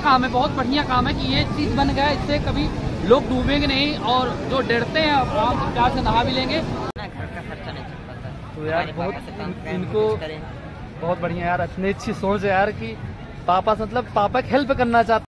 काम है, बहुत बढ़िया काम है कि ये चीज़ बन गया। इससे कभी लोग डूबेंगे नहीं और जो डरते हैं आराम से प्यार से नहा भी लेंगे। घर का खर्चा नहीं चल पाता तो यार बहुत इनको बहुत बढ़िया यार, इतनी अच्छी सोच है यार कि पापा मतलब पापा की हेल्प करना चाहते।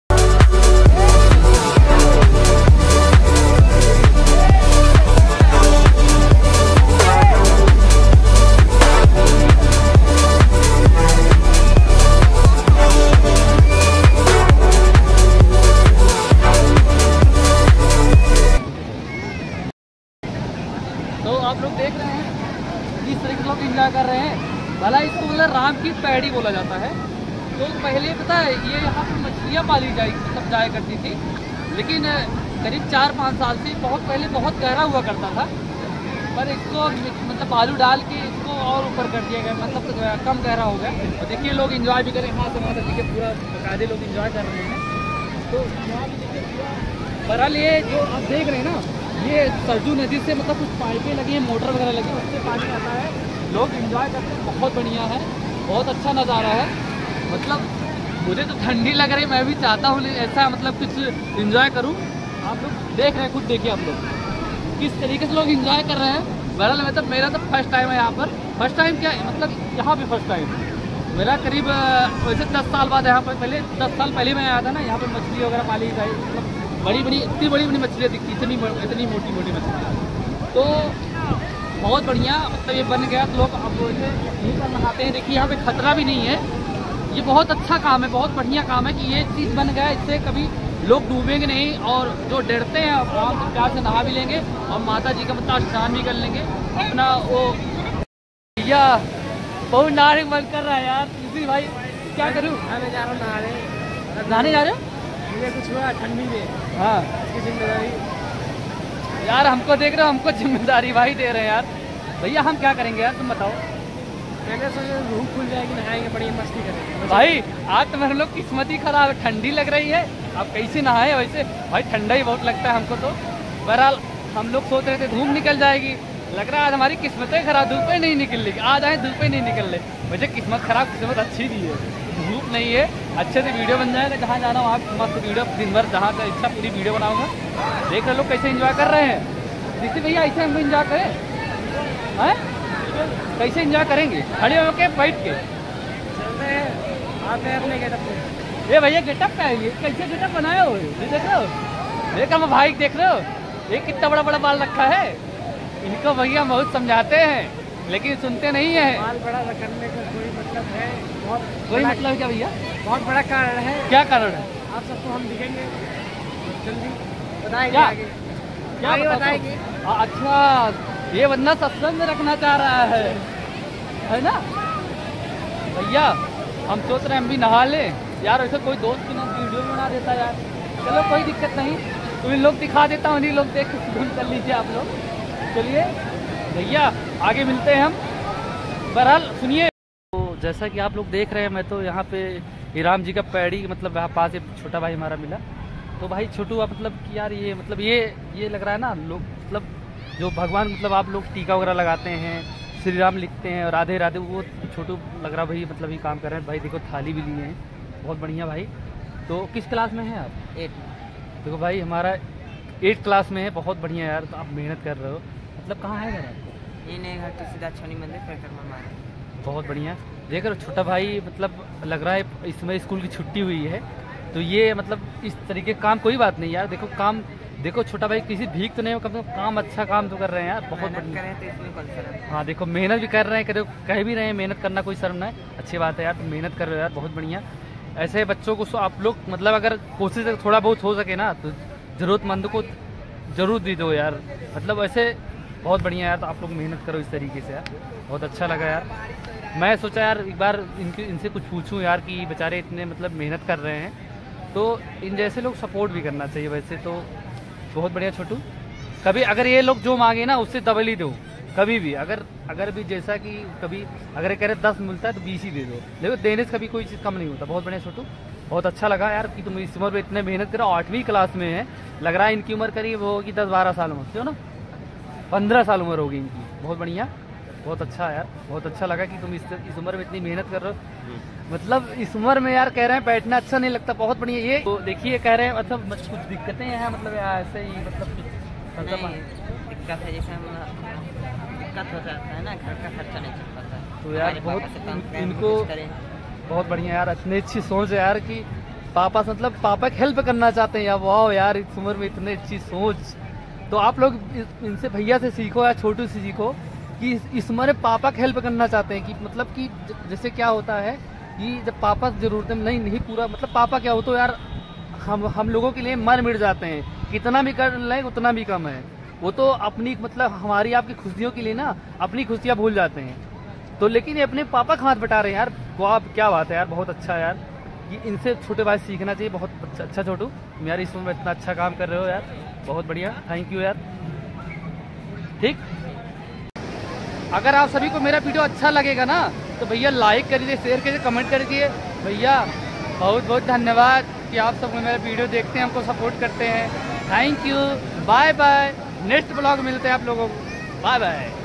तो आप लोग देख रहे हैं किस तरीके से लोग एंजॉय कर रहे हैं। भला इसको मतलब राम की पैड़ी बोला जाता है। तो पहले पता है ये यहाँ पर मछलियाँ पाली जाया करती थी, लेकिन करीब 4-5 साल से बहुत पहले बहुत गहरा हुआ करता था, पर इसको मतलब बालू डाल के इसको और ऊपर कर दिया गया, मतलब कम गहरा हो गया। और देखिए लोग एंजॉय भी करें, यहाँ से वहाँ तक देखिए पूरा बकायदे लोग एंजॉय कर रहे हैं। तो यहाँ भी देखिए पूरा बहरहाल ये जो आप देख रहे हैं ना, ये सरजू नदी से मतलब कुछ पाइपें लगी हैं, मोटर वगैरह लगी है, उससे पानी आता है, लोग एंजॉय करते हैं। बहुत बढ़िया है, बहुत अच्छा नज़ारा है। मतलब मुझे तो ठंडी लग रही है, मैं भी चाहता हूँ ऐसा मतलब कुछ एंजॉय करूँ। आप लोग देख रहे हैं, खुद देखिए आप लोग किस तरीके से लोग एंजॉय कर रहे हैं। बहरहाल मतलब मेरा तो फर्स्ट टाइम है यहाँ पर। फर्स्ट टाइम क्या मतलब यहाँ पे फर्स्ट टाइम मेरा करीब वैसे 10 साल बाद यहाँ पर, पहले 10 साल पहले मैं आया था ना, यहाँ पर मछली वगैरह पाली जाए, मतलब बड़ी बड़ी इतनी बड़ी मछलियाँ दिखती, इतनी मोटी मोटी मछलियाँ। तो बहुत बढ़िया मतलब ये बन गया। तो लोग अब वैसे यहीं पर नहाते हैं। देखिए यहाँ पे खतरा भी नहीं है। ये बहुत अच्छा काम है, बहुत बढ़िया काम है कि ये चीज़ बन गया। इससे कभी लोग डूबेंगे नहीं और जो डरते हैं आराम से प्यार से नहा भी लेंगे और माता जी का मतलब स्नान भी कर लेंगे अपना। वो भैया बहुत नहाने मन कर रहा है यार। इसी भाई क्या करूँ, मैं जा रहा हूँ नहाने जा रहे हो। मुझे कुछ हुआ ठंडी में, हाँ इसकी जिम्मेदारी यार हमको देख रहे हो, हमको जिम्मेदारी भाई दे रहे हैं यार। भैया हम क्या करेंगे यार, तुम बताओ। पहले सोचे रूह खुल जाएगी, नहाएंगे, बड़ी मस्ती करेंगे। भाई आज तो मेरे लोग किस्मत ही खराब है, ठंडी लग रही है। आप कैसे नहाए वैसे भाई, ठंडा ही बहुत लगता है हमको तो। बहरहाल हम लोग सोच रहे थे धूप निकल जाएगी, लग रहा है आज हमारी किस्मतें खराब, धूप ही नहीं निकल रही। आज आए धूप ही नहीं निकल रही। वैसे किस्मत खराब, किस्मत अच्छी दी है, धूप नहीं है। अच्छे से वीडियो बन जाएगा, जहाँ जाना वहाँ मस्त वीडियो दिन भर, जहाँ का इच्छा पूरी वीडियो बनाऊंगा। देख रहे लोग कैसे एंजॉय कर रहे हैं। जिससे भैया ऐसे हम एंजॉय करें हैं, कैसे एंजॉय करेंगे, खड़े होके बैठ के चलते हैं। आप अपने गेटअप, ये भैया गेटअप का है, ये कैसे गेटअप बनाए हो, ये देख रहे हो। देखा मैं भाई, देख रहे हो ये कितना बड़ा बड़ा बाल रखा है। इनको भैया बहुत समझाते हैं लेकिन सुनते नहीं है। बाल बड़ा करने का कोई मतलब है, कोई मतलब क्या भैया, बहुत बड़ा कारण है। क्या कारण है? आप सबको हम दिखेंगे जल्दी, बताएंगे क्या बताएंगे। अच्छा ये बंदा सत्संग रखना चाह रहा है ना भैया। हम सोच रहे हैं हम भी नहा लें यार। वैसे कोई दोस्त की ना वीडियो बना देता यार, चलो कोई दिक्कत नहीं, तो इन लोग दिखा देता हूँ, इन्हीं लोग देख कर लीजिए आप लोग। चलिए भैया आगे मिलते हैं हम। बहरहाल सुनिए, तो जैसा कि आप लोग देख रहे हैं, मैं तो यहाँ पे राम जी का पैड़ी मतलब यहाँ पास एक छोटा भाई हमारा मिला। तो भाई छोटू मतलब कि यार ये मतलब ये लग रहा है ना, लोग मतलब जो भगवान मतलब आप लोग टीका वगैरह लगाते हैं, श्री राम लिखते हैं, राधे राधे, वो छोटू लग रहा भाई मतलब ये काम कर रहे हैं। भाई देखो थाली भी लिए हैं, बहुत बढ़िया भाई। तो किस क्लास में हैं आप? 8। देखो भाई हमारा 8 क्लास में है, बहुत बढ़िया यार। तो आप मेहनत कर रहे हो, मतलब कहाँ है घर आपको? ये नहीं, घर तो सीधा छोनी मंदिर परिक्रमा मारे। बहुत बढ़िया। देख रहे हो छोटा भाई मतलब लग रहा है इसमें स्कूल की छुट्टी हुई है, तो ये मतलब इस तरीके काम कोई बात नहीं यार। देखो काम देखो, छोटा भाई किसी भीख तो नहीं हो, कम से कम काम अच्छा काम तो कर रहे हैं यार, बहुत बढ़िया। तो इसमें कौन सा है? हाँ देखो मेहनत भी कर रहे हैं, कह भी रहे हैं मेहनत करना कोई शर्म नहीं, अच्छी बात है यार। तो मेहनत कर रहे हो यार, बहुत बढ़िया। ऐसे बच्चों को आप लोग मतलब अगर कोशिश थोड़ा बहुत हो सके ना, तो ज़रूरतमंद को ज़रूर दे दो यार, मतलब ऐसे बहुत बढ़िया यार। तो आप लोग मेहनत करो इस तरीके से यार, बहुत अच्छा लगा यार। मैं सोचा यार एक बार इनसे कुछ पूछूं यार कि बेचारे इतने मतलब मेहनत कर रहे हैं, तो इन जैसे लोग सपोर्ट भी करना चाहिए। वैसे तो बहुत बढ़िया छोटू, कभी अगर ये लोग जो मांगे ना उससे डबल ही दो, कभी भी अगर भी जैसा कि कभी अगर कह रहे 10 मिलता है तो 20 ही दे दो, देखो देने से कभी कोई चीज़ कम नहीं होता। बहुत बढ़िया छोटू, बहुत अच्छा लगा यार कि तुम इस उम्र में इतने मेहनत करो। 8वीं क्लास में है, लग रहा है इनकी उम्र करीब होगी 10-12 साल उम्र, क्यों ना 15 साल उम्र होगी इनकी। बहुत बढ़िया, बहुत अच्छा यार, बहुत अच्छा लगा कि तुम इस उम्र में इतनी मेहनत कर रहे हो। मतलब इस उम्र में यार कह रहे हैं बैठना अच्छा नहीं लगता, बहुत बढ़िया। ये तो देखिए कह रहे हैं मतलब कुछ दिक्कतें हैं, मतलब ऐसे ही मतलब दिक्कत है, जैसे हम दिक्कत हो जाता है ना, घर का खर्चा नहीं चल पाता। तो यार बहुत इनको बहुत बढ़िया यार, इतनी अच्छी सोच है यार कि पापा मतलब पापा की हेल्प करना चाहते हैं यार। वाह यार, इस उम्र में इतनी अच्छी सोच। तो आप लोग इनसे भैया से सीखो या छोटू से सीखो कि इस उम्र में पापा की हेल्प करना चाहते हैं कि मतलब कि जैसे क्या होता है कि जब पापा जरूरतें नहीं पूरा मतलब पापा क्या हो तो यार हम लोगों के लिए मर मिट जाते हैं, कितना भी कर लें उतना भी कम है। वो तो अपनी मतलब हमारी आपकी खुशियों के लिए ना अपनी खुशियाँ भूल जाते हैं। तो लेकिन ये अपने पापा का हाथ बटा रहे हैं यार। वाह क्या बात है यार, बहुत अच्छा यार, कि इनसे छोटे भाई सीखना चाहिए। बहुत अच्छा छोटू, यार इस उम्र में इतना अच्छा काम कर रहे हो यार, बहुत बढ़िया, थैंक यू यार। ठीक, अगर आप सभी को मेरा वीडियो अच्छा लगेगा ना तो भैया लाइक करिए, शेयर करिए, कमेंट करिए। भैया बहुत बहुत धन्यवाद कि आप सब मेरा वीडियो देखते हैं, हमको सपोर्ट करते हैं। Thank you, bye bye. Next blog मिलते हैं आप लोगों को, बाय बाय।